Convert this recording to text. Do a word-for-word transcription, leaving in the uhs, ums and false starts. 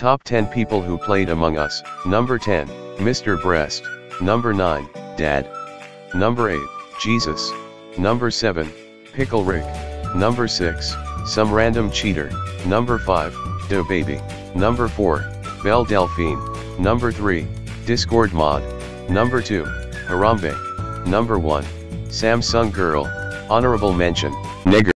Top ten people who played Among Us. Number ten, Mister Breast. Number nine, Dad. Number eight, Jesus. Number seven, Pickle Rick. Number six, Some Random Cheater. Number five, Do Baby. Number four, Belle Delphine. Number three, Discord Mod. Number two, Harambe. Number one, Samsung Girl. Honorable mention, Nigger.